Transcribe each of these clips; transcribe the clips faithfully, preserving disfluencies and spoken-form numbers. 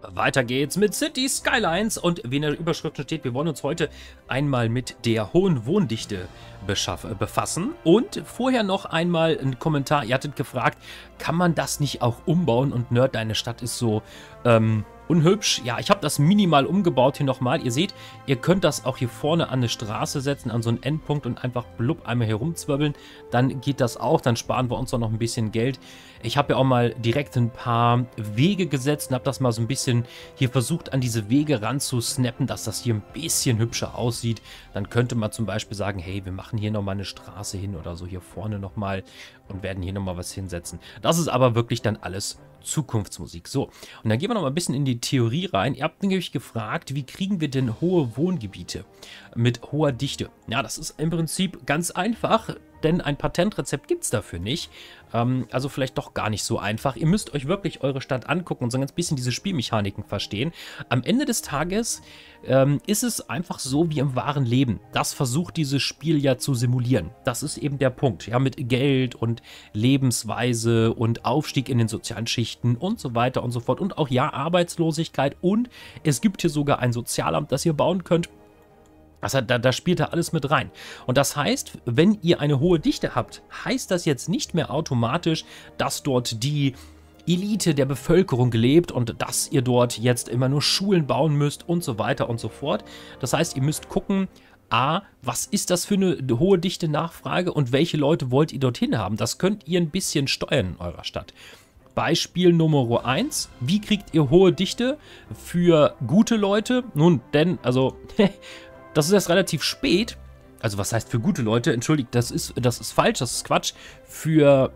Weiter geht's mit City Skylines und wie in der Überschrift schon steht, wir wollen uns heute einmal mit der hohen Wohndichte befassen und vorher noch einmal ein Kommentar, ihr hattet gefragt, kann man das nicht auch umbauen und Nerd, deine Stadt ist so ähm, unhübsch. Ja, ich habe das minimal umgebaut hier nochmal. Ihr seht, ihr könnt das auch hier vorne an eine Straße setzen, an so einen Endpunkt und einfach blub einmal herumzwirbeln. Dann geht das auch, dann sparen wir uns auch noch ein bisschen Geld. Ich habe ja auch mal direkt ein paar Wege gesetzt und habe das mal so ein bisschen hier versucht, an diese Wege ranzusnappen, dass das hier ein bisschen hübscher aussieht. Dann könnte man zum Beispiel sagen, hey, wir machen hier nochmal eine Straße hin oder so hier vorne nochmal und werden hier nochmal was hinsetzen. Das ist aber wirklich dann alles Zukunftsmusik. So, und dann gehen wir noch mal ein bisschen in die Theorie rein. Ihr habt nämlich gefragt, wie kriegen wir denn hohe Wohngebiete mit hoher Dichte? Ja, das ist im Prinzip ganz einfach, denn ein Patentrezept gibt es dafür nicht. Ähm, also vielleicht doch gar nicht so einfach. Ihr müsst euch wirklich eure Stadt angucken und so ein ganz bisschen diese Spielmechaniken verstehen. Am Ende des Tages ähm, ist es einfach so wie im wahren Leben. Das versucht dieses Spiel ja zu simulieren. Das ist eben der Punkt. Ja, mit Geld und Lebensweise und Aufstieg in den sozialen Schichten und so weiter und so fort. Und auch ja, Arbeitslosigkeit. Und es gibt hier sogar ein Sozialamt, das ihr bauen könnt. Also da, da spielt da alles mit rein. Und das heißt, wenn ihr eine hohe Dichte habt, heißt das jetzt nicht mehr automatisch, dass dort die Elite der Bevölkerung lebt und dass ihr dort jetzt immer nur Schulen bauen müsst und so weiter und so fort. Das heißt, ihr müsst gucken, a, was ist das für eine hohe Dichte Nachfrage und welche Leute wollt ihr dorthin haben? Das könnt ihr ein bisschen steuern in eurer Stadt. Beispiel Nummer eins, wie kriegt ihr hohe Dichte für gute Leute? Nun, denn, also... Das ist erst relativ spät, also was heißt für gute Leute, entschuldigt, das ist, das ist falsch, das ist Quatsch, für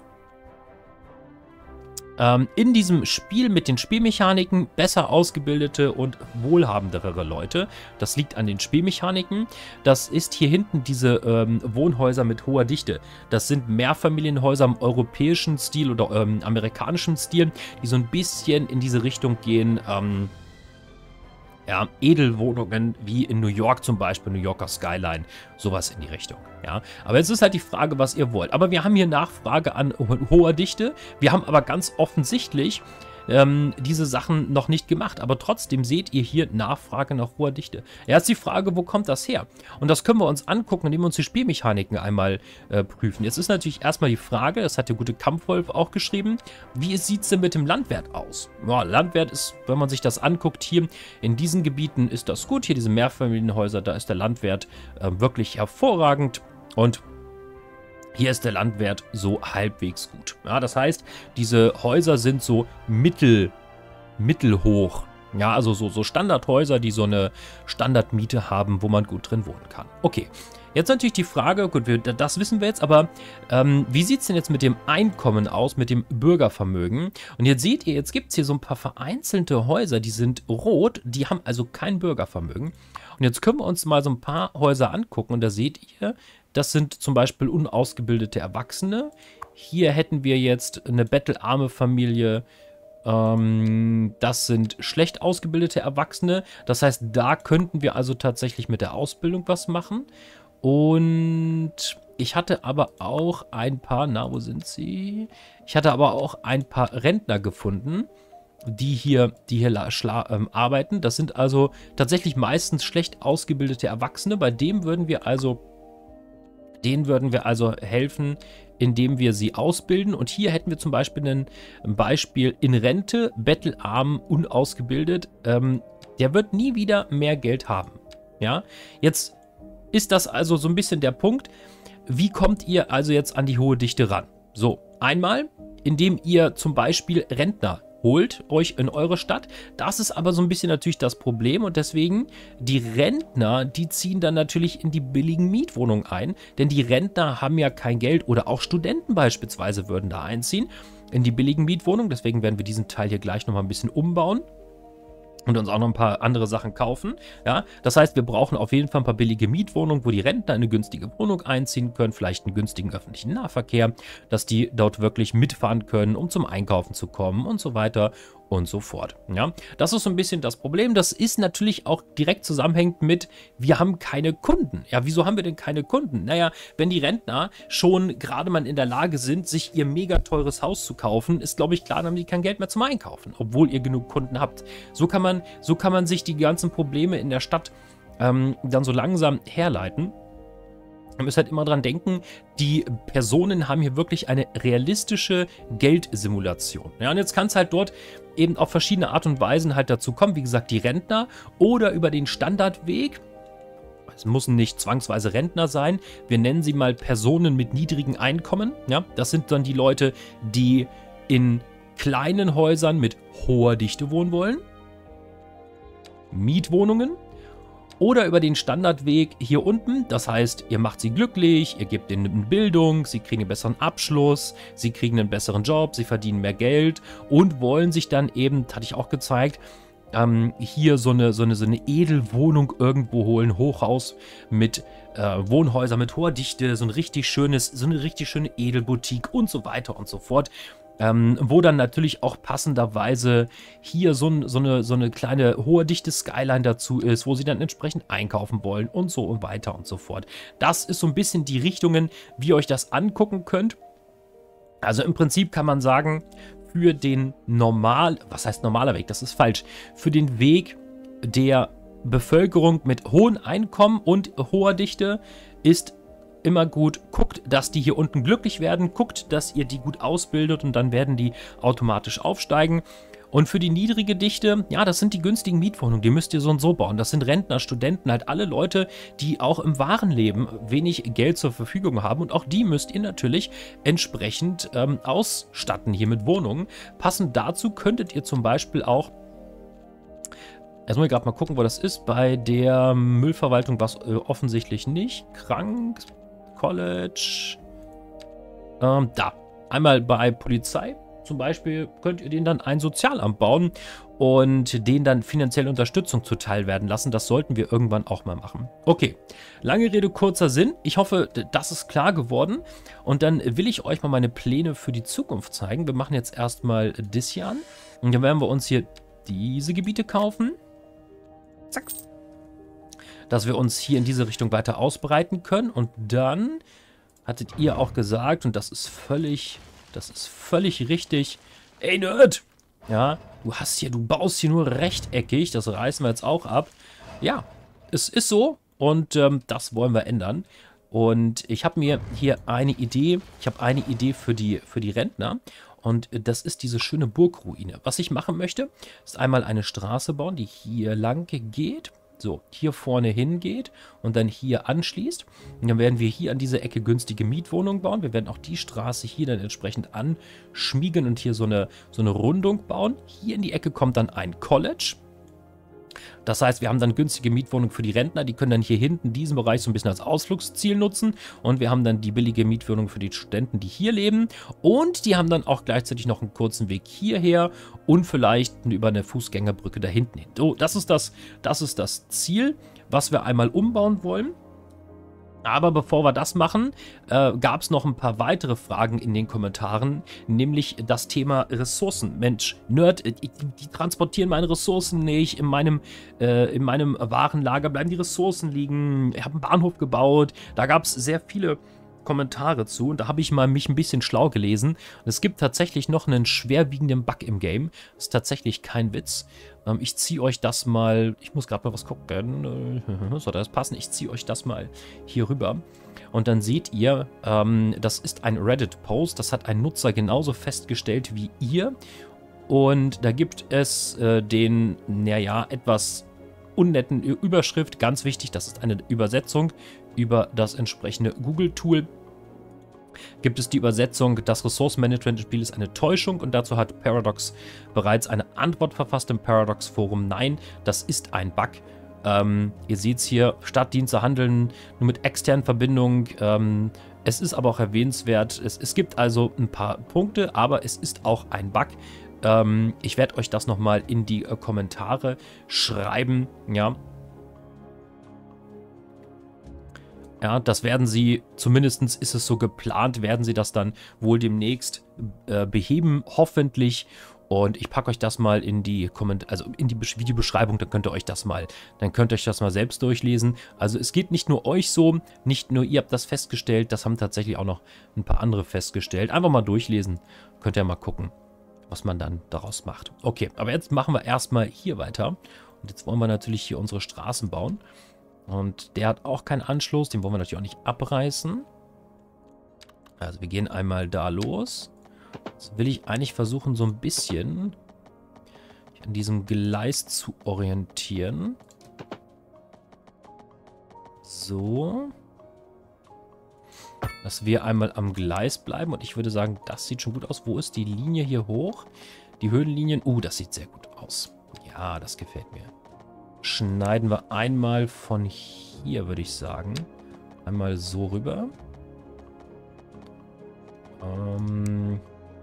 ähm, in diesem Spiel mit den Spielmechaniken besser ausgebildete und wohlhabendere Leute. Das liegt an den Spielmechaniken. Das ist hier hinten diese ähm, Wohnhäuser mit hoher Dichte. Das sind Mehrfamilienhäuser im europäischen Stil oder ähm, amerikanischen Stil, die so ein bisschen in diese Richtung gehen, ähm, ja, Edelwohnungen wie in New York zum Beispiel, New Yorker Skyline, sowas in die Richtung. Ja, aber jetzt ist halt die Frage, was ihr wollt. Aber wir haben hier Nachfrage an ho hoher Dichte. Wir haben aber ganz offensichtlich ähm, diese Sachen noch nicht gemacht. Aber trotzdem seht ihr hier Nachfrage nach hoher Dichte. Ja, jetzt die Frage, wo kommt das her? Und das können wir uns angucken, indem wir uns die Spielmechaniken einmal äh, prüfen. Jetzt ist natürlich erstmal die Frage, das hat der gute Kampfwolf auch geschrieben, wie sieht es denn mit dem Landwert aus? Ja, Landwert ist, wenn man sich das anguckt, hier in diesen Gebieten ist das gut. Hier diese Mehrfamilienhäuser, da ist der Landwert äh, wirklich hervorragend. Und hier ist der Landwert so halbwegs gut. Ja, das heißt, diese Häuser sind so mittel, mittelhoch. Ja, also so, so Standardhäuser, die so eine Standardmiete haben, wo man gut drin wohnen kann. Okay, jetzt natürlich die Frage, gut, wir, das wissen wir jetzt, aber ähm, wie sieht es denn jetzt mit dem Einkommen aus, mit dem Bürgervermögen? Und jetzt seht ihr, jetzt gibt es hier so ein paar vereinzelte Häuser, die sind rot, die haben also kein Bürgervermögen. Und jetzt können wir uns mal so ein paar Häuser angucken und da seht ihr, das sind zum Beispiel unausgebildete Erwachsene. Hier hätten wir jetzt eine bettelarme Familie. Ähm, das sind schlecht ausgebildete Erwachsene. Das heißt, da könnten wir also tatsächlich mit der Ausbildung was machen. Und ich hatte aber auch ein paar, na, wo sind sie? Ich hatte aber auch ein paar Rentner gefunden, die hier, die hier ähm, arbeiten. Das sind also tatsächlich meistens schlecht ausgebildete Erwachsene. Bei dem würden wir also... Denen würden wir also helfen, indem wir sie ausbilden. Und hier hätten wir zum Beispiel ein Beispiel in Rente, bettelarm, unausgebildet. Ähm, der wird nie wieder mehr Geld haben. Ja, jetzt ist das also so ein bisschen der Punkt. Wie kommt ihr also jetzt an die hohe Dichte ran? So, einmal, indem ihr zum Beispiel Rentner holt euch in eure Stadt. Das ist aber so ein bisschen natürlich das Problem und deswegen die Rentner, die ziehen dann natürlich in die billigen Mietwohnungen ein, denn die Rentner haben ja kein Geld oder auch Studenten beispielsweise würden da einziehen in die billigen Mietwohnungen. Deswegen werden wir diesen Teil hier gleich nochmal ein bisschen umbauen und uns auch noch ein paar andere Sachen kaufen. Ja, das heißt, wir brauchen auf jeden Fall ein paar billige Mietwohnungen, wo die Rentner eine günstige Wohnung einziehen können, vielleicht einen günstigen öffentlichen Nahverkehr, dass die dort wirklich mitfahren können, um zum Einkaufen zu kommen und so weiter und so fort. Ja, das ist so ein bisschen das Problem. Das ist natürlich auch direkt zusammenhängend mit, wir haben keine Kunden. Ja, wieso haben wir denn keine Kunden? Naja, wenn die Rentner schon gerade mal in der Lage sind, sich ihr mega teures Haus zu kaufen, ist, glaube ich, klar, dann haben die kein Geld mehr zum Einkaufen, obwohl ihr genug Kunden habt. So kann man, so kann man sich die ganzen Probleme in der Stadt ähm, dann so langsam herleiten. Ihr müsst halt immer dran denken, die Personen haben hier wirklich eine realistische Geldsimulation. Ja, und jetzt kann es halt dort eben auf verschiedene Art und Weisen halt dazu kommen. Wie gesagt, die Rentner oder über den Standardweg. Es müssen nicht zwangsweise Rentner sein. Wir nennen sie mal Personen mit niedrigen Einkommen. Ja, das sind dann die Leute, die in kleinen Häusern mit hoher Dichte wohnen wollen. Mietwohnungen. Oder über den Standardweg hier unten, das heißt, ihr macht sie glücklich, ihr gebt ihnen Bildung, sie kriegen einen besseren Abschluss, sie kriegen einen besseren Job, sie verdienen mehr Geld und wollen sich dann eben, das hatte ich auch gezeigt, ähm, hier so eine, so, eine, so eine Edelwohnung irgendwo holen, Hochhaus mit äh, Wohnhäusern mit hoher Dichte, so ein richtig schönes, so eine richtig schöne Edelboutique und so weiter und so fort. Ähm, wo dann natürlich auch passenderweise hier so, ein, so, eine, so eine kleine hohe dichte Skyline dazu ist, wo sie dann entsprechend einkaufen wollen und so und weiter und so fort. Das ist so ein bisschen die Richtungen, wie ihr euch das angucken könnt. Also im Prinzip kann man sagen, für den normal, was heißt normaler Weg, das ist falsch, für den Weg der Bevölkerung mit hohem Einkommen und hoher Dichte ist immer gut, guckt, dass die hier unten glücklich werden, guckt, dass ihr die gut ausbildet und dann werden die automatisch aufsteigen. Und für die niedrige Dichte, ja, das sind die günstigen Mietwohnungen, die müsst ihr so und so bauen. Das sind Rentner, Studenten, halt alle Leute, die auch im wahren Leben wenig Geld zur Verfügung haben. Und auch die müsst ihr natürlich entsprechend ähm, ausstatten hier mit Wohnungen. Passend dazu könntet ihr zum Beispiel auch, jetzt muss ich gerade mal gucken, wo das ist. Bei der Müllverwaltung war es äh, offensichtlich nicht. Krank, College. Ähm, da. Einmal bei Polizei zum Beispiel könnt ihr denen dann ein Sozialamt bauen und denen dann finanzielle Unterstützung zuteil werden lassen. Das sollten wir irgendwann auch mal machen. Okay, lange Rede, kurzer Sinn. Ich hoffe, das ist klar geworden. Und dann will ich euch mal meine Pläne für die Zukunft zeigen. Wir machen jetzt erstmal das hier an. Und dann werden wir uns hier diese Gebiete kaufen. Zack. Dass wir uns hier in diese Richtung weiter ausbreiten können. Und dann hattet ihr auch gesagt, und das ist völlig, das ist völlig richtig. Ey, Nerd! Ja, du hast hier, du baust hier nur rechteckig. Das reißen wir jetzt auch ab. Ja, es ist so. Und ähm, das wollen wir ändern. Und ich habe mir hier eine Idee. Ich habe eine Idee für die, für die Rentner. Und das ist diese schöne Burgruine. Was ich machen möchte, ist einmal eine Straße bauen, die hier lang geht. So, hier vorne hingeht und dann hier anschließt. Und dann werden wir hier an dieser Ecke günstige Mietwohnungen bauen. Wir werden auch die Straße hier dann entsprechend anschmiegen und hier so eine, so eine Rundung bauen. Hier in die Ecke kommt dann ein College. Das heißt, wir haben dann günstige Mietwohnungen für die Rentner, die können dann hier hinten diesen Bereich so ein bisschen als Ausflugsziel nutzen und wir haben dann die billige Mietwohnung für die Studenten, die hier leben und die haben dann auch gleichzeitig noch einen kurzen Weg hierher und vielleicht über eine Fußgängerbrücke da hinten hin. So, das ist das, das ist das Ziel, was wir einmal umbauen wollen. Aber bevor wir das machen, äh, gab es noch ein paar weitere Fragen in den Kommentaren, nämlich das Thema Ressourcen. Mensch, Nerd, die, die transportieren meine Ressourcen nicht, in meinem, äh, in meinem Warenlager bleiben die Ressourcen liegen, ich habe einen Bahnhof gebaut, da gab es sehr viele Kommentare zu und da habe ich mal mich ein bisschen schlau gelesen. Und es gibt tatsächlich noch einen schwerwiegenden Bug im Game. Das ist tatsächlich kein Witz. Ähm, ich ziehe euch das mal, ich muss gerade mal was gucken, soll das passen? Ich ziehe euch das mal hier rüber. Und dann seht ihr, ähm, das ist ein Reddit-Post, das hat ein Nutzer genauso festgestellt wie ihr. Und da gibt es äh, den, naja, etwas unnetten Überschrift, ganz wichtig, das ist eine Übersetzung über das entsprechende Google-Tool. Gibt es die Übersetzung, das Ressourcenmanagement im Spiel ist eine Täuschung und dazu hat Paradox bereits eine Antwort verfasst im Paradox-Forum. Nein, das ist ein Bug. Ähm, ihr seht es hier, Stadtdienste handeln nur mit externen Verbindungen. Ähm, es ist aber auch erwähnenswert, es, es gibt also ein paar Punkte, aber es ist auch ein Bug. Ähm, ich werde euch das nochmal in die äh, Kommentare schreiben, ja. Ja, das werden sie, zumindest ist es so geplant, werden sie das dann wohl demnächst äh, beheben, hoffentlich. Und ich packe euch das mal in die Komment also in die Videobeschreibung, dann könnt ihr euch das mal, dann könnt ihr euch das mal selbst durchlesen. Also es geht nicht nur euch so, nicht nur ihr habt das festgestellt, das haben tatsächlich auch noch ein paar andere festgestellt. Einfach mal durchlesen, könnt ihr mal gucken, was man dann daraus macht. Okay, aber jetzt machen wir erstmal hier weiter. Und jetzt wollen wir natürlich hier unsere Straßen bauen. Und der hat auch keinen Anschluss, den wollen wir natürlich auch nicht abreißen. Also wir gehen einmal da los. Jetzt will ich eigentlich versuchen, so ein bisschen an diesem Gleis zu orientieren. So. Dass wir einmal am Gleis bleiben. Und ich würde sagen, das sieht schon gut aus. Wo ist die Linie hier hoch? Die Höhenlinien. Uh, das sieht sehr gut aus. Ja, das gefällt mir. Schneiden wir einmal von hier, würde ich sagen. Einmal so rüber. Ähm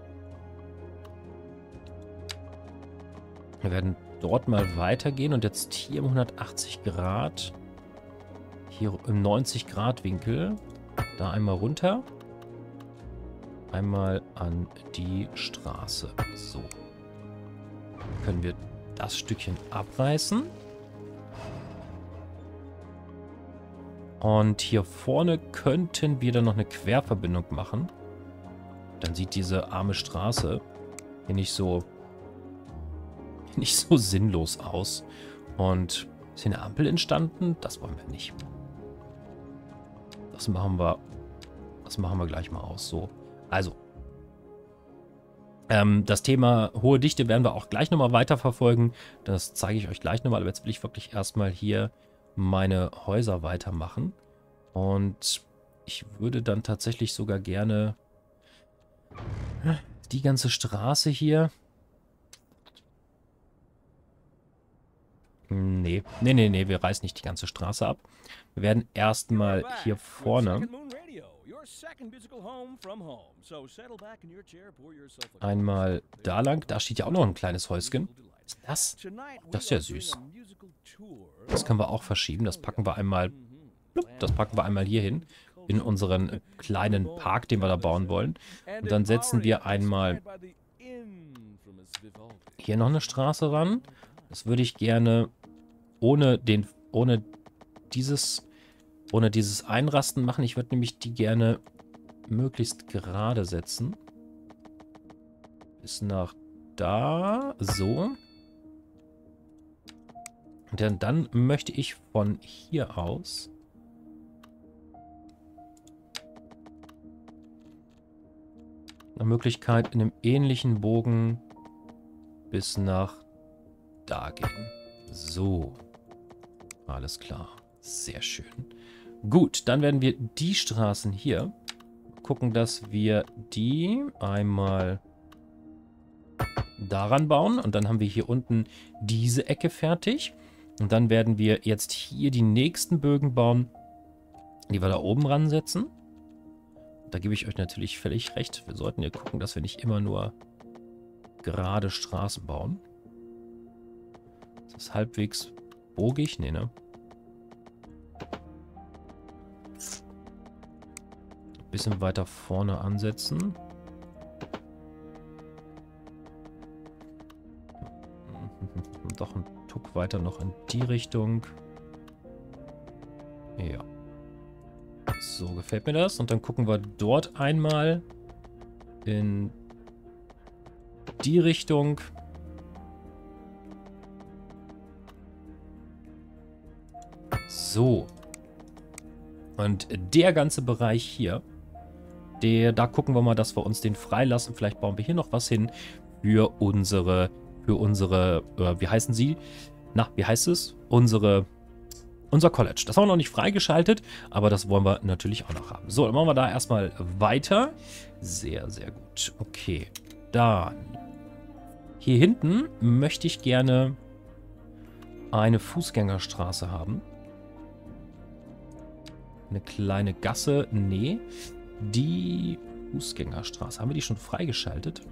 wir werden dort mal weitergehen und jetzt hier im hundertachtzig Grad, hier im neunzig Grad Winkel, da einmal runter, einmal an die Straße. So. Dann können wir das Stückchen abreißen. Und hier vorne könnten wir dann noch eine Querverbindung machen. Dann sieht diese arme Straße hier nicht so, nicht so sinnlos aus. Und ist hier eine Ampel entstanden? Das wollen wir nicht. Das machen wir, das machen wir gleich mal aus. So, also. Ähm, das Thema hohe Dichte werden wir auch gleich nochmal weiterverfolgen. Das zeige ich euch gleich nochmal. Aber jetzt will ich wirklich erstmal hier meine Häuser weitermachen. Und ich würde dann tatsächlich sogar gerne die ganze Straße hier. Nee, nee, nee, nee, wir reißen nicht die ganze Straße ab. Wir werden erstmal hier vorne einmal da lang. Da steht ja auch noch ein kleines Häuschen. Was ist das? Das ist ja süß. Das können wir auch verschieben. Das packen wir einmal, das packen wir einmal hier hin. In unseren kleinen Park, den wir da bauen wollen. Und dann setzen wir einmal hier noch eine Straße ran. Das würde ich gerne ohne den, ohne dieses, ohne dieses Einrasten machen. Ich würde nämlich die gerne möglichst gerade setzen. Bis nach da. So. Und dann, dann möchte ich von hier aus eine Möglichkeit in einem ähnlichen Bogen bis nach da gehen. So. Alles klar. Sehr schön. Gut, dann werden wir die Straßen hier gucken, dass wir die einmal daran bauen. Und dann haben wir hier unten diese Ecke fertig. Und dann werden wir jetzt hier die nächsten Bögen bauen, die wir da oben ransetzen. Da gebe ich euch natürlich völlig recht. Wir sollten hier gucken, dass wir nicht immer nur gerade Straßen bauen. Ist das halbwegs bogig? Nee, ne? Ein bisschen weiter vorne ansetzen. Doch ein Tuck weiter noch in die Richtung. Ja. So gefällt mir das. Und dann gucken wir dort einmal in die Richtung. So. Und der ganze Bereich hier, der, da gucken wir mal, dass wir uns den freilassen. Vielleicht bauen wir hier noch was hin für unsere, für unsere, äh, wie heißen sie? Na, wie heißt es? Unsere, unser College. Das haben wir noch nicht freigeschaltet, aber das wollen wir natürlich auch noch haben. So, dann machen wir da erstmal weiter. Sehr, sehr gut. Okay. Dann. Hier hinten möchte ich gerne eine Fußgängerstraße haben. Eine kleine Gasse. Nee. Die Fußgängerstraße. Haben wir die schon freigeschaltet?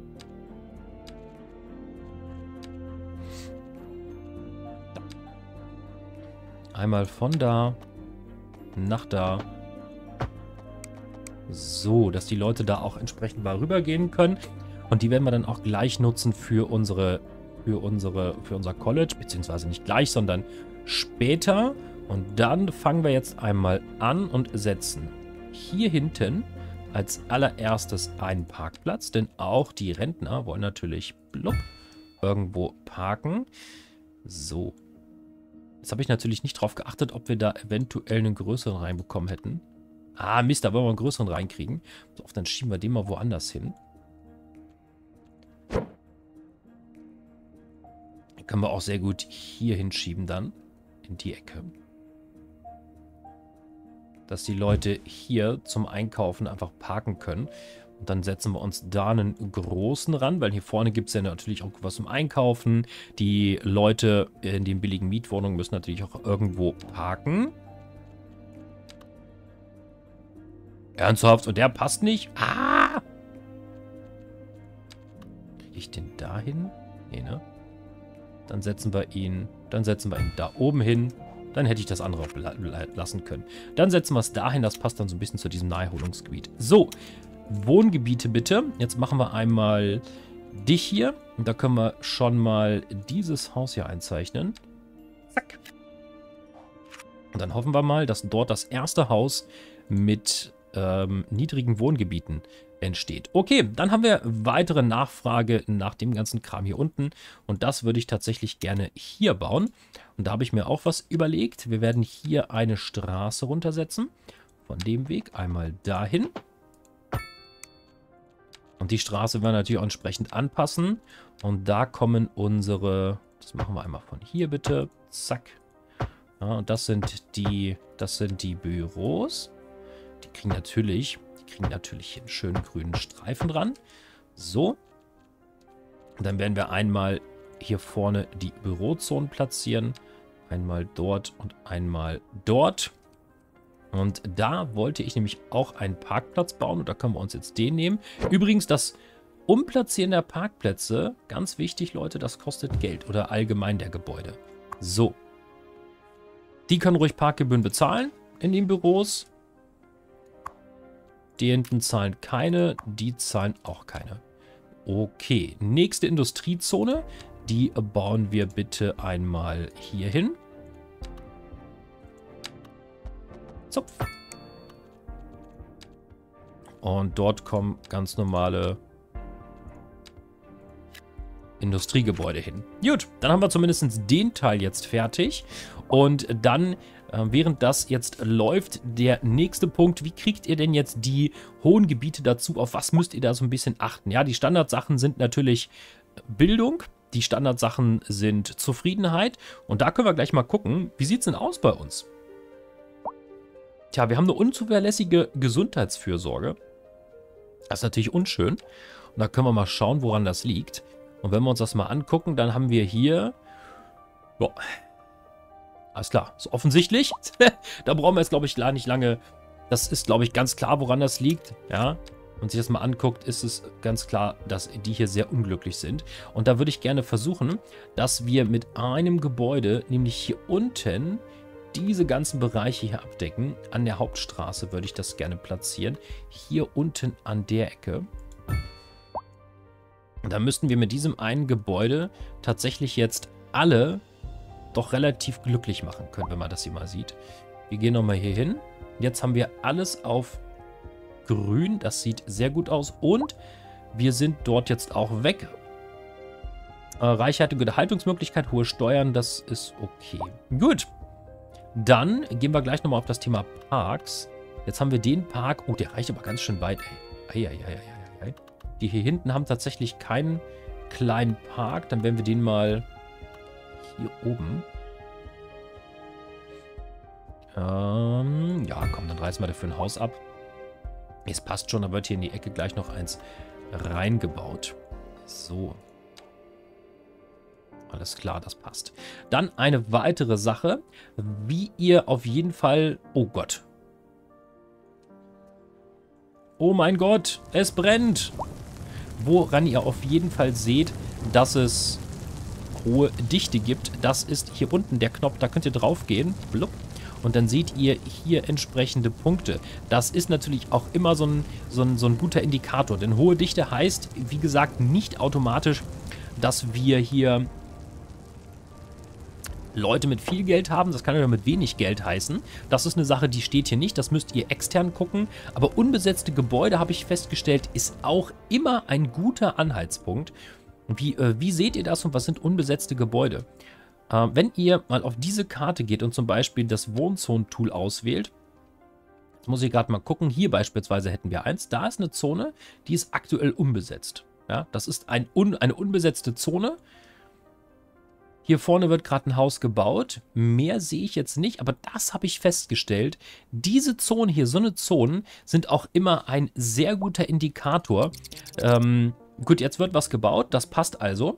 Einmal von da nach da. So, dass die Leute da auch entsprechend mal rübergehen können. Und die werden wir dann auch gleich nutzen für unsere, für unsere, für unser College, beziehungsweise nicht gleich, sondern später. Und dann fangen wir jetzt einmal an und setzen hier hinten als allererstes einen Parkplatz, denn auch die Rentner wollen natürlich blub, irgendwo parken. So. Jetzt habe ich natürlich nicht drauf geachtet, ob wir da eventuell einen größeren reinbekommen hätten. Ah, Mist, da wollen wir einen größeren reinkriegen. So, dann schieben wir den mal woanders hin. Den können wir auch sehr gut hier hinschieben dann. In die Ecke. Dass die Leute hier zum Einkaufen einfach parken können. Und dann setzen wir uns da einen großen ran, weil hier vorne gibt es ja natürlich auch was zum Einkaufen. Die Leute in den billigen Mietwohnungen müssen natürlich auch irgendwo parken. Ernsthaft? Und der passt nicht? Ah! Kriege ich den da hin? Nee, ne? Dann setzen wir ihn, dann setzen wir ihn da oben hin. Dann hätte ich das andere auch lassen können. Dann setzen wir es dahin, das passt dann so ein bisschen zu diesem Naherholungsgebiet. So, Wohngebiete bitte. Jetzt machen wir einmal dich hier. Und da können wir schon mal dieses Haus hier einzeichnen. Zack. Und dann hoffen wir mal, dass dort das erste Haus mit ähm, niedrigen Wohngebieten entsteht. Okay, dann haben wir weitere Nachfrage nach dem ganzen Kram hier unten. Und das würde ich tatsächlich gerne hier bauen. Und da habe ich mir auch was überlegt. Wir werden hier eine Straße runtersetzen. Von dem Weg einmal dahin. Und die Straße werden wir natürlich auch entsprechend anpassen. Und da kommen unsere... Das machen wir einmal von hier bitte. Zack. Ja, und das sind die, das sind die Büros. Die kriegen natürlich... kriegen natürlich hier einen schönen grünen Streifen dran. So. Und dann werden wir einmal hier vorne die Bürozonen platzieren. Einmal dort und einmal dort. Und da wollte ich nämlich auch einen Parkplatz bauen. Und da können wir uns jetzt den nehmen. Übrigens, das Umplatzieren der Parkplätze, ganz wichtig, Leute, das kostet Geld. Oder allgemein der Gebäude. So. Die können ruhig Parkgebühren bezahlen in den Büros. Die hinten zahlen keine, die zahlen auch keine. Okay, nächste Industriezone. Die bauen wir bitte einmal hier hin. Zupf. Und dort kommen ganz normale Industriegebäude hin. Gut, dann haben wir zumindest den Teil jetzt fertig. Und dann... Während das jetzt läuft, der nächste Punkt, wie kriegt ihr denn jetzt die hohen Gebiete dazu? Auf was müsst ihr da so ein bisschen achten? Ja, die Standardsachen sind natürlich Bildung, die Standardsachen sind Zufriedenheit und da können wir gleich mal gucken, wie sieht es denn aus bei uns? Tja, wir haben eine unzuverlässige Gesundheitsfürsorge. Das ist natürlich unschön und da können wir mal schauen, woran das liegt. Und wenn wir uns das mal angucken, dann haben wir hier... Boah. Alles klar, ist offensichtlich. Da brauchen wir jetzt, glaube ich, nicht lange. Das ist, glaube ich, ganz klar, woran das liegt. Ja, wenn man sich das mal anguckt, ist es ganz klar, dass die hier sehr unglücklich sind. Und da würde ich gerne versuchen, dass wir mit einem Gebäude, nämlich hier unten, diese ganzen Bereiche hier abdecken. An der Hauptstraße würde ich das gerne platzieren. Hier unten an der Ecke. Und da müssten wir mit diesem einen Gebäude tatsächlich jetzt alle... doch relativ glücklich machen können, wenn man das hier mal sieht. Wir gehen nochmal hier hin. Jetzt haben wir alles auf grün. Das sieht sehr gut aus. Und wir sind dort jetzt auch weg. Äh, reichhaltige Haltungsmöglichkeit, hohe Steuern, das ist okay. Gut. Dann gehen wir gleich nochmal auf das Thema Parks. Jetzt haben wir den Park. Oh, der reicht aber ganz schön weit, ey. Eieieiei. Die hier hinten haben tatsächlich keinen kleinen Park. Dann werden wir den mal... hier oben. Ähm, ja, komm, dann reißen wir dafür ein Haus ab. Es passt schon, da wird hier in die Ecke gleich noch eins reingebaut. So. Alles klar, das passt. Dann eine weitere Sache, wie ihr auf jeden Fall... Oh Gott. Oh mein Gott, es brennt. Woran ihr auf jeden Fall seht, dass es... hohe Dichte gibt. Das ist hier unten der Knopf, da könnt ihr drauf gehen. Blub. und dann seht ihr hier entsprechende Punkte. Das ist natürlich auch immer so ein, so ein, so ein guter Indikator, denn hohe Dichte heißt, wie gesagt, nicht automatisch, dass wir hier Leute mit viel Geld haben. Das kann ja mit wenig Geld heißen. Das ist eine Sache, die steht hier nicht. Das müsst ihr extern gucken. Aber unbesetzte Gebäude, habe ich festgestellt, ist auch immer ein guter Anhaltspunkt. Wie, äh, wie seht ihr das und was sind unbesetzte Gebäude? Äh, wenn ihr mal auf diese Karte geht und zum Beispiel das Wohnzonen-Tool auswählt, jetzt muss ich gerade mal gucken, hier beispielsweise hätten wir eins, da ist eine Zone, die ist aktuell unbesetzt. Ja, das ist ein un, eine unbesetzte Zone. Hier vorne wird gerade ein Haus gebaut. Mehr sehe ich jetzt nicht, aber das habe ich festgestellt. Diese Zonen hier, so eine Zonen, sind auch immer ein sehr guter Indikator. Ähm, gut, jetzt wird was gebaut, das passt also.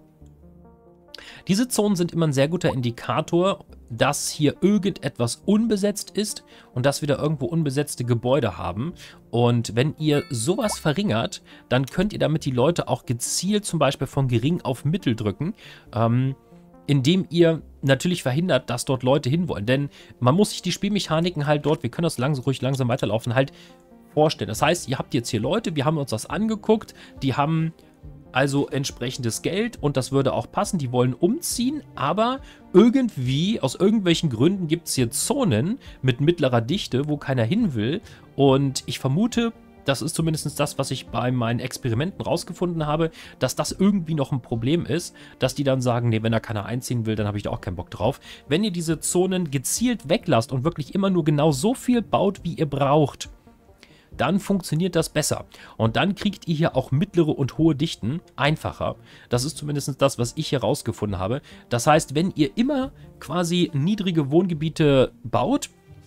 Diese Zonen sind immer ein sehr guter Indikator, dass hier irgendetwas unbesetzt ist und dass wir da irgendwo unbesetzte Gebäude haben. Und wenn ihr sowas verringert, dann könnt ihr damit die Leute auch gezielt zum Beispiel von gering auf mittel drücken. Ähm, indem ihr natürlich verhindert, dass dort Leute hinwollen. Denn man muss sich die Spielmechaniken halt dort, wir können das langsam, ruhig langsam weiterlaufen, halt vorstellen. Das heißt, ihr habt jetzt hier Leute, wir haben uns das angeguckt, die haben also entsprechendes Geld und das würde auch passen, die wollen umziehen, aber irgendwie, aus irgendwelchen Gründen gibt es hier Zonen mit mittlerer Dichte, wo keiner hin will und ich vermute, das ist zumindest das, was ich bei meinen Experimenten rausgefunden habe, dass das irgendwie noch ein Problem ist, dass die dann sagen, nee, wenn da keiner einziehen will, dann habe ich da auch keinen Bock drauf. Wenn ihr diese Zonen gezielt weglasst und wirklich immer nur genau so viel baut, wie ihr braucht, dann funktioniert das besser. Und dann kriegt ihr hier auch mittlere und hohe Dichten einfacher. Das ist zumindest das, was ich hier rausgefunden habe. Das heißt, wenn ihr immer quasi niedrige Wohngebiete baut,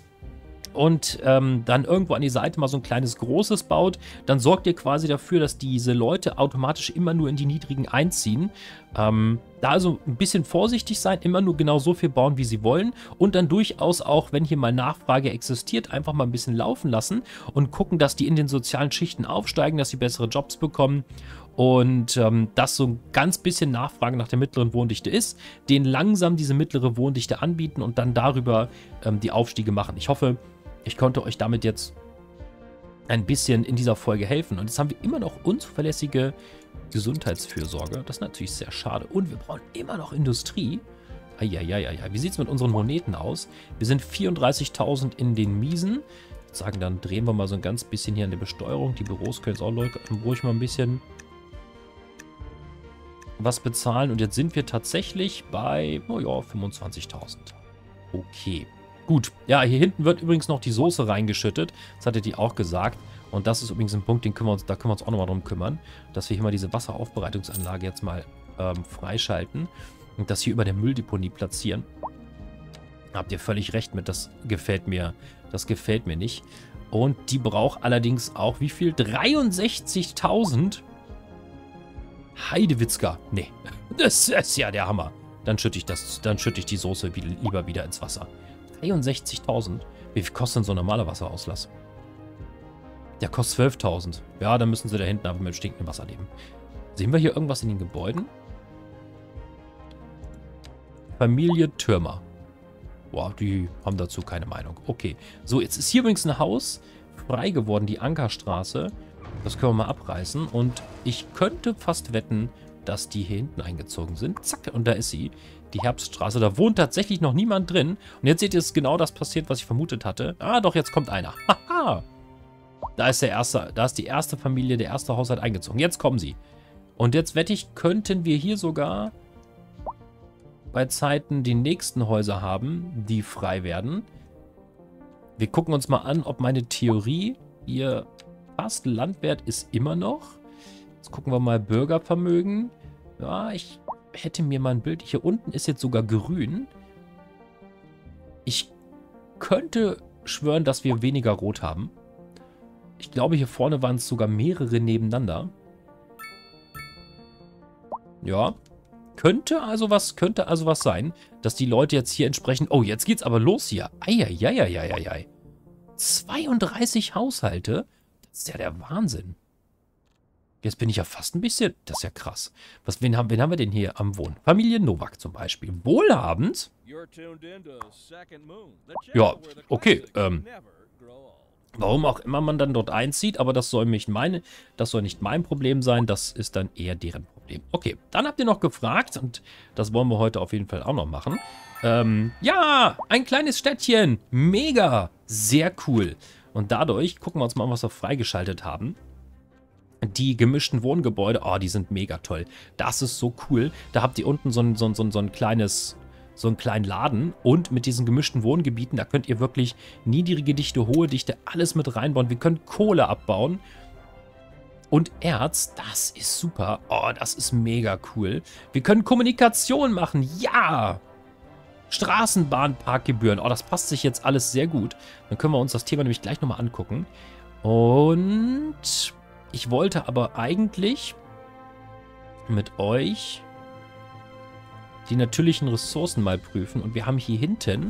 und ähm, dann irgendwo an die Seite mal so ein kleines Großes baut, dann sorgt ihr quasi dafür, dass diese Leute automatisch immer nur in die niedrigen einziehen. Ähm, da also ein bisschen vorsichtig sein, immer nur genau so viel bauen, wie sie wollen und dann durchaus auch, wenn hier mal Nachfrage existiert, einfach mal ein bisschen laufen lassen und gucken, dass die in den sozialen Schichten aufsteigen, dass sie bessere Jobs bekommen und ähm, dass so ein ganz bisschen Nachfrage nach der mittleren Wohndichte ist, denen langsam diese mittlere Wohndichte anbieten und dann darüber ähm, die Aufstiege machen. Ich hoffe, ich konnte euch damit jetzt ein bisschen in dieser Folge helfen. Und jetzt haben wir immer noch unzuverlässige Gesundheitsfürsorge. Das ist natürlich sehr schade. Und wir brauchen immer noch Industrie. Eieieiei. Wie sieht es mit unseren Moneten aus? Wir sind vierunddreißigtausend in den Miesen. Ich würde sagen, dann drehen wir mal so ein ganz bisschen hier an der Besteuerung. Die Büros können jetzt auch ruhig mal ein bisschen was bezahlen. Und jetzt sind wir tatsächlich bei, oh ja, fünfundzwanzigtausend. Okay. Gut, ja, hier hinten wird übrigens noch die Soße reingeschüttet. Das hatte die auch gesagt. Und das ist übrigens ein Punkt, den können wir uns, da können wir uns auch nochmal drum kümmern, dass wir hier mal diese Wasseraufbereitungsanlage jetzt mal ähm, freischalten und das hier über der Mülldeponie platzieren. Habt ihr völlig recht mit, das gefällt mir, das gefällt mir nicht. Und die braucht allerdings auch, wie viel? dreiundsechzigtausend? Heidewitzka. Nee, das ist ja der Hammer. Dann schütte ich, das, dann schütte ich die Soße wieder, lieber wieder ins Wasser. dreiundsechzigtausend? Wie viel kostet denn so ein normaler Wasserauslass? Der kostet zwölftausend. Ja, dann müssen sie da hinten einfach mit stinkendem Wasser leben. Sehen wir hier irgendwas in den Gebäuden? Familie Türmer. Boah, die haben dazu keine Meinung. Okay. So, jetzt ist hier übrigens ein Haus frei geworden, die Ankerstraße. Das können wir mal abreißen. Und ich könnte fast wetten, dass die hier hinten eingezogen sind. Zack, und da ist sie. Die Herbststraße. Da wohnt tatsächlich noch niemand drin. Und jetzt seht ihr, es genau das passiert, was ich vermutet hatte. Ah, doch, jetzt kommt einer. Haha. Da ist der erste, da ist die erste Familie, der erste Haushalt eingezogen. Jetzt kommen sie. Und jetzt wette ich, könnten wir hier sogar bei Zeiten die nächsten Häuser haben, die frei werden. Wir gucken uns mal an, ob meine Theorie hier passt. Landwert ist immer noch. Jetzt gucken wir mal Bürgervermögen. Ja, ich hätte mir mal ein Bild. Hier unten ist jetzt sogar grün. Ich könnte schwören, dass wir weniger Rot haben. Ich glaube, hier vorne waren es sogar mehrere nebeneinander. Ja. Könnte also was, könnte also was sein, dass die Leute jetzt hier entsprechend... Oh, jetzt geht's aber los hier. Eieieiei. zweiunddreißig Haushalte? Das ist ja der Wahnsinn. Jetzt bin ich ja fast ein bisschen... Das ist ja krass. Was, wen, haben, wen haben wir denn hier am Wohnen? Familie Nowak zum Beispiel. Wohlhabend? Ja, okay. Ähm, warum auch immer man dann dort einzieht, aber das soll, mich meine, das soll nicht mein Problem sein. Das ist dann eher deren Problem. Okay, dann habt ihr noch gefragt und das wollen wir heute auf jeden Fall auch noch machen. Ähm, ja, ein kleines Städtchen. Mega. Sehr cool. Und dadurch gucken wir uns mal an, was wir freigeschaltet haben. Die gemischten Wohngebäude, oh, die sind mega toll. Das ist so cool. Da habt ihr unten so ein, so ein, so ein, so ein kleines, so einen kleinen Laden. Und mit diesen gemischten Wohngebieten, da könnt ihr wirklich niedrige Dichte, hohe Dichte, alles mit reinbauen. Wir können Kohle abbauen. Und Erz, das ist super. Oh, das ist mega cool. Wir können Kommunikation machen. Ja! Straßenbahnparkgebühren. Oh, das passt sich jetzt alles sehr gut. Dann können wir uns das Thema nämlich gleich nochmal angucken. Und... ich wollte aber eigentlich mit euch die natürlichen Ressourcen mal prüfen. Und wir haben hier hinten...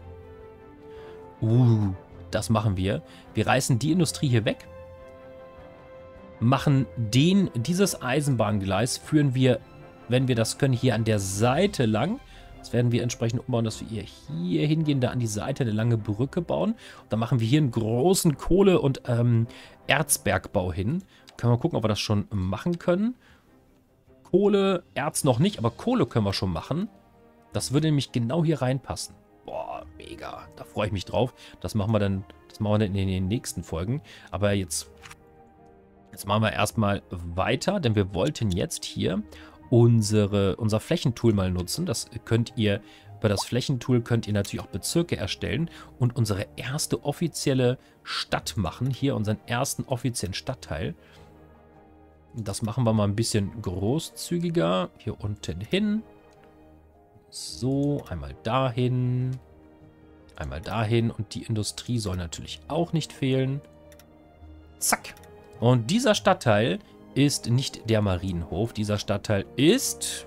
Uh, das machen wir. Wir reißen die Industrie hier weg. Machen den, dieses Eisenbahngleis, führen wir, wenn wir das können, hier an der Seite lang. Das werden wir entsprechend umbauen, dass wir hier hingehen, da an die Seite eine lange Brücke bauen. Und dann machen wir hier einen großen Kohle- und ähm, Erzbergbau hin. Können wir gucken, ob wir das schon machen können. Kohle, Erz noch nicht, aber Kohle können wir schon machen. Das würde nämlich genau hier reinpassen. Boah, mega. Da freue ich mich drauf. Das machen wir dann, das machen wir dann in den nächsten Folgen. Aber jetzt, jetzt machen wir erstmal weiter, denn wir wollten jetzt hier unsere, unser Flächentool mal nutzen. Das könnt ihr, über das Flächentool könnt ihr natürlich auch Bezirke erstellen und unsere erste offizielle Stadt machen. Hier unseren ersten offiziellen Stadtteil. Das machen wir mal ein bisschen großzügiger. Hier unten hin. So, einmal dahin. Einmal dahin. Und die Industrie soll natürlich auch nicht fehlen. Zack. Und dieser Stadtteil ist nicht der Marienhof. Dieser Stadtteil ist...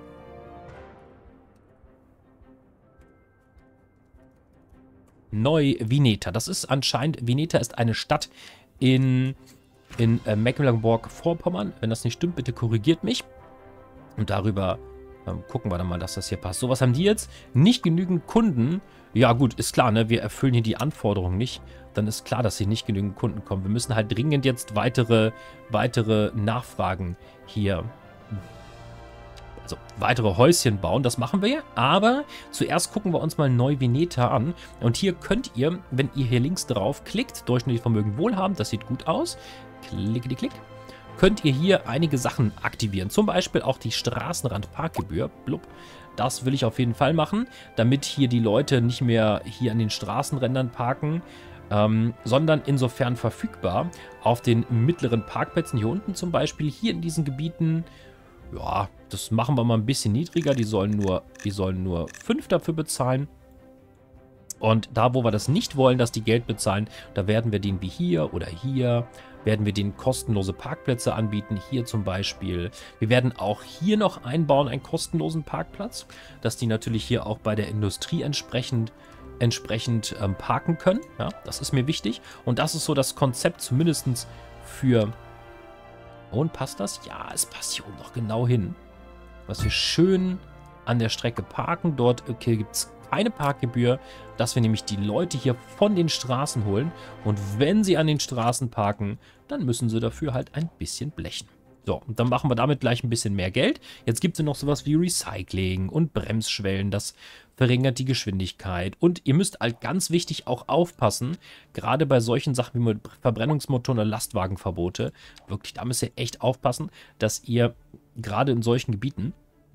Neu-Vineta. Das ist anscheinend... Vineta ist eine Stadt in... in äh, Mecklenburg-Vorpommern. Wenn das nicht stimmt, bitte korrigiert mich. Und darüber ähm, gucken wir dann mal, dass das hier passt. So, was haben die jetzt? Nicht genügend Kunden. Ja gut, ist klar, ne? Wir erfüllen hier die Anforderungen nicht. Dann ist klar, dass hier nicht genügend Kunden kommen. Wir müssen halt dringend jetzt weitere, weitere Nachfragen hier, also weitere Häuschen bauen. Das machen wir ja. Aber zuerst gucken wir uns mal Neu-Vineta an. Und hier könnt ihr, wenn ihr hier links drauf klickt, durchschnittliches Vermögen wohlhabend, das sieht gut aus. Klickety klick. Könnt ihr hier einige Sachen aktivieren. Zum Beispiel auch die Straßenrandparkgebühr. Blub. Das will ich auf jeden Fall machen, damit hier die Leute nicht mehr hier an den Straßenrändern parken, ähm, sondern insofern verfügbar auf den mittleren Parkplätzen. Hier unten zum Beispiel, hier in diesen Gebieten, ja, das machen wir mal ein bisschen niedriger. Die sollen nur, die sollen nur fünf dafür bezahlen. Und da, wo wir das nicht wollen, dass die Geld bezahlen, da werden wir denen wie hier oder hier, werden wir denen kostenlose Parkplätze anbieten. Hier zum Beispiel. Wir werden auch hier noch einbauen, einen kostenlosen Parkplatz, dass die natürlich hier auch bei der Industrie entsprechend, entsprechend ähm, parken können. Ja, das ist mir wichtig. Und das ist so das Konzept zumindest für... Und passt das? Ja, es passt hier oben noch genau hin. Was wir schön an der Strecke parken. Dort okay, gibt es keine Parkgebühr, dass wir nämlich die Leute hier von den Straßen holen. Und wenn sie an den Straßen parken, dann müssen sie dafür halt ein bisschen blechen. So, und dann machen wir damit gleich ein bisschen mehr Geld. Jetzt gibt es noch sowas wie Recycling und Bremsschwellen. Das verringert die Geschwindigkeit. Und ihr müsst halt ganz wichtig auch aufpassen, gerade bei solchen Sachen wie mit Verbrennungsmotoren oder Lastwagenverbote, wirklich, da müsst ihr echt aufpassen, dass ihr gerade in solchen Gebieten,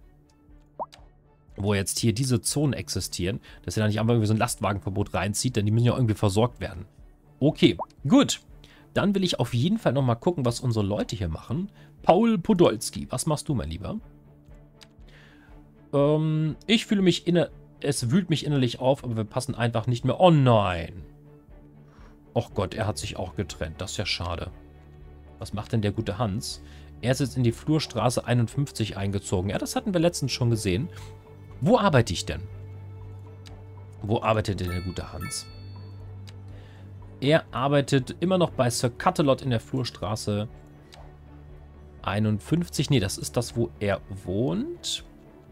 wo jetzt hier diese Zonen existieren, dass ihr da nicht einfach irgendwie so ein Lastwagenverbot reinzieht, denn die müssen ja irgendwie versorgt werden. Okay, gut. Dann will ich auf jeden Fall nochmal gucken, was unsere Leute hier machen. Paul Podolski, was machst du, mein Lieber? Ähm, ich fühle mich inner... Es wühlt mich innerlich auf, aber wir passen einfach nicht mehr... Oh nein. Och Gott, er hat sich auch getrennt. Das ist ja schade. Was macht denn der gute Hans? Er ist jetzt in die Flurstraße einundfünfzig eingezogen. Ja, das hatten wir letztens schon gesehen. Wo arbeite ich denn? Wo arbeitet denn der gute Hans? Er arbeitet immer noch bei Sir Cuttelot in der Flurstraße einundfünfzig. Nee, das ist das, wo er wohnt.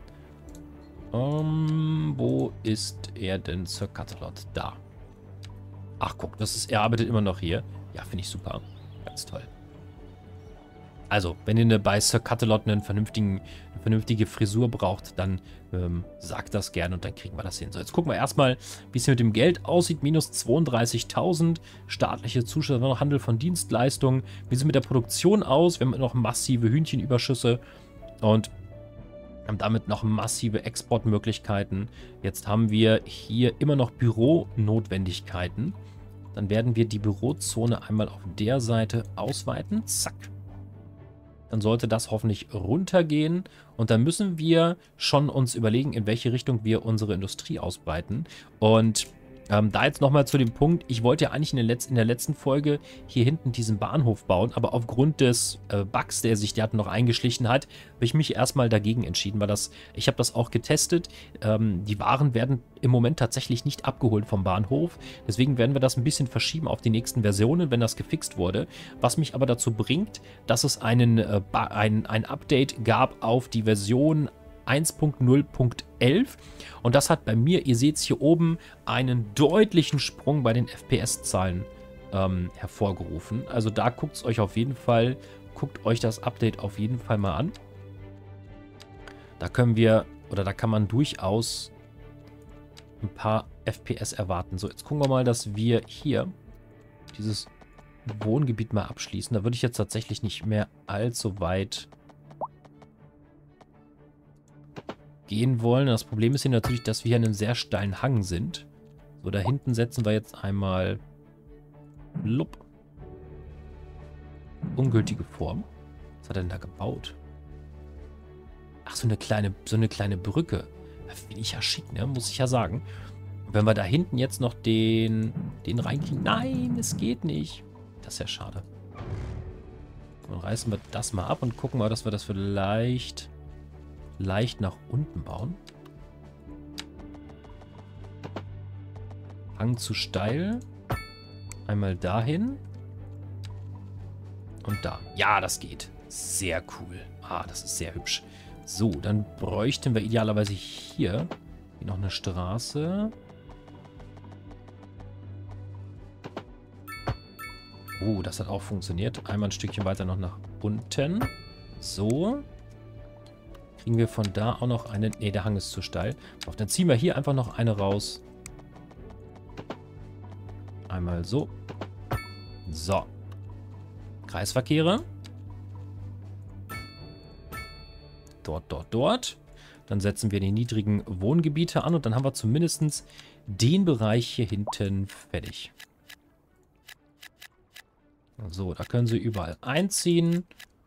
Um, wo ist er denn, Sir Catalot? Da. Ach, guck, das ist, er arbeitet immer noch hier. Ja, finde ich super. Ganz toll. Also, wenn ihr eine, bei Sir Catalot einen vernünftigen, eine vernünftige Frisur braucht, dann ähm, sagt das gerne und dann kriegen wir das hin. So, jetzt gucken wir erstmal, wie es hier mit dem Geld aussieht. Minus zweiunddreißigtausend. Staatliche Zuschüsse, noch Handel von Dienstleistungen. Wie sieht es mit der Produktion aus? Wir haben noch massive Hühnchenüberschüsse und haben damit noch massive Exportmöglichkeiten. Jetzt haben wir hier immer noch Büronotwendigkeiten. Dann werden wir die Bürozone einmal auf der Seite ausweiten. Zack. Dann sollte das hoffentlich runtergehen. Und dann müssen wir schon uns überlegen, in welche Richtung wir unsere Industrie ausbreiten. Und ähm, da jetzt nochmal zu dem Punkt, ich wollte ja eigentlich in der, Letz in der letzten Folge hier hinten diesen Bahnhof bauen, aber aufgrund des äh, Bugs, der sich der noch eingeschlichen hat, habe ich mich erstmal dagegen entschieden, weil das, ich habe das auch getestet, ähm, die Waren werden im Moment tatsächlich nicht abgeholt vom Bahnhof, deswegen werden wir das ein bisschen verschieben auf die nächsten Versionen, wenn das gefixt wurde, was mich aber dazu bringt, dass es einen, äh, ein, ein Update gab auf die Version eins Punkt null Punkt elf und das hat bei mir, ihr seht es hier oben, einen deutlichen Sprung bei den F P S-Zahlen ähm, hervorgerufen. Also da guckt es euch auf jeden Fall, guckt euch das Update auf jeden Fall mal an. Da können wir, oder da kann man durchaus ein paar F P S erwarten. So, jetzt gucken wir mal, dass wir hier dieses Wohngebiet mal abschließen. Da würde ich jetzt tatsächlich nicht mehr allzu weit gehen wollen. Das Problem ist hier natürlich, dass wir hier in einem sehr steilen Hang sind. So, da hinten setzen wir jetzt einmal Lupp. Ungültige Form. Was hat er denn da gebaut? Ach, so eine kleine, so eine kleine Brücke. Finde ich ja schick, ne? Muss ich ja sagen. Und wenn wir da hinten jetzt noch den, den reinkriegen. Nein, es geht nicht. Das ist ja schade. Dann reißen wir das mal ab und gucken mal, dass wir das vielleicht leicht nach unten bauen. Hang zu steil. Einmal dahin. Und da. Ja, das geht. Sehr cool. Ah, das ist sehr hübsch. So, dann bräuchten wir idealerweise hier noch eine Straße. Oh, das hat auch funktioniert. Einmal ein Stückchen weiter noch nach unten. So. Kriegen wir von da auch noch eine... Ne, der Hang ist zu steil. Dann ziehen wir hier einfach noch eine raus. Einmal so. So. Kreisverkehre. Dort, dort, dort. Dann setzen wir die niedrigen Wohngebiete an und dann haben wir zumindest den Bereich hier hinten fertig. So, da können sie überall einziehen.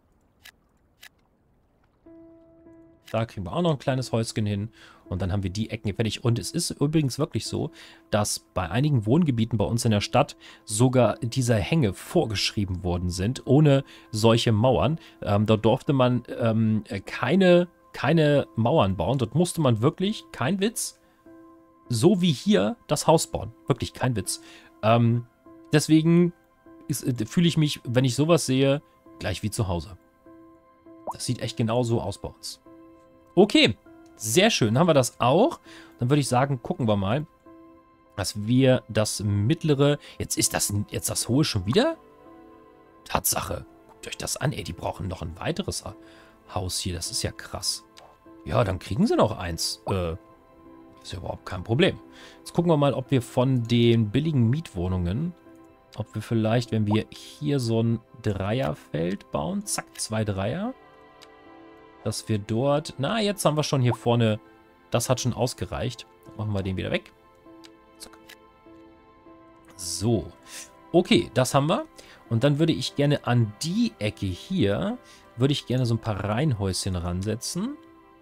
Da kriegen wir auch noch ein kleines Häuschen hin. Und dann haben wir die Ecken hier fertig. Und es ist übrigens wirklich so, dass bei einigen Wohngebieten bei uns in der Stadt sogar diese Hänge vorgeschrieben worden sind, ohne solche Mauern. Ähm, dort durfte man ähm, keine, keine Mauern bauen. Dort musste man wirklich, kein Witz, so wie hier das Haus bauen. Wirklich kein Witz. Ähm, deswegen fühle ich mich, wenn ich sowas sehe, gleich wie zu Hause. Das sieht echt genauso aus bei uns. Okay, sehr schön. Haben wir das auch. Dann würde ich sagen, gucken wir mal, dass wir das mittlere... Jetzt ist das, jetzt das hohe schon wieder? Tatsache. Guckt euch das an. Ey, die brauchen noch ein weiteres Haus hier. Das ist ja krass. Ja, dann kriegen sie noch eins. Äh, ist ja überhaupt kein Problem. Jetzt gucken wir mal, ob wir von den billigen Mietwohnungen... Ob wir vielleicht, wenn wir hier so ein Dreierfeld bauen, zack, zwei Dreier, dass wir dort, na, jetzt haben wir schon hier vorne, das hat schon ausgereicht. Dann machen wir den wieder weg. Zack. So, okay, das haben wir. Und dann würde ich gerne an die Ecke hier, würde ich gerne so ein paar Reihenhäuschen ransetzen.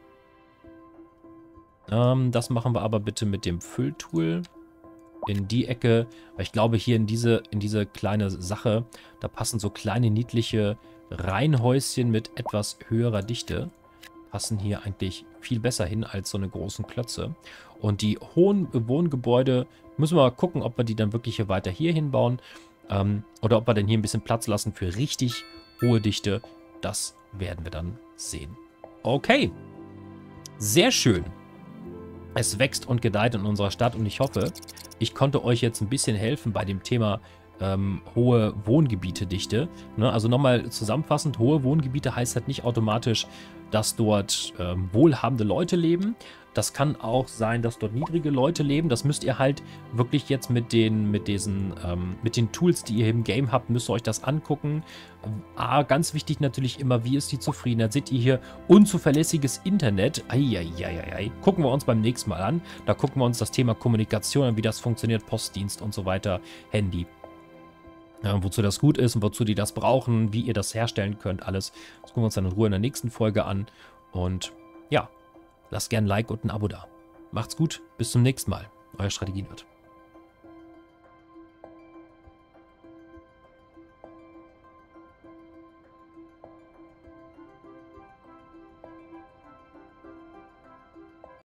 Ähm, das machen wir aber bitte mit dem Fülltool. In die Ecke, weil ich glaube, hier in diese, in diese kleine Sache, da passen so kleine, niedliche Reihenhäuschen mit etwas höherer Dichte. Passen hier eigentlich viel besser hin als so eine großen Klötze. Und die hohen Wohngebäude, müssen wir mal gucken, ob wir die dann wirklich hier weiter hier hinbauen. Ähm, oder ob wir denn hier ein bisschen Platz lassen für richtig hohe Dichte. Das werden wir dann sehen. Okay, sehr schön. Es wächst und gedeiht in unserer Stadt und ich hoffe, ich konnte euch jetzt ein bisschen helfen bei dem Thema ähm, hohe Wohngebietedichte. Ne? Also nochmal zusammenfassend, hohe Wohngebiete heißt halt nicht automatisch, dass dort ähm, wohlhabende Leute leben. Das kann auch sein, dass dort niedrige Leute leben. Das müsst ihr halt wirklich jetzt mit den, mit diesen, ähm, mit den Tools, die ihr im Game habt, müsst ihr euch das angucken. Ah, ganz wichtig natürlich immer, wie ist die Zufriedenheit? Seht ihr hier unzuverlässiges Internet? Eieieiei. Gucken wir uns beim nächsten Mal an. Da gucken wir uns das Thema Kommunikation an, wie das funktioniert, Postdienst und so weiter, Handy. Ja, wozu das gut ist und wozu die das brauchen, wie ihr das herstellen könnt, alles. Das gucken wir uns dann in Ruhe in der nächsten Folge an. Und ja, lasst gerne ein Like und ein Abo da. Macht's gut, bis zum nächsten Mal. Euer Strategienerd.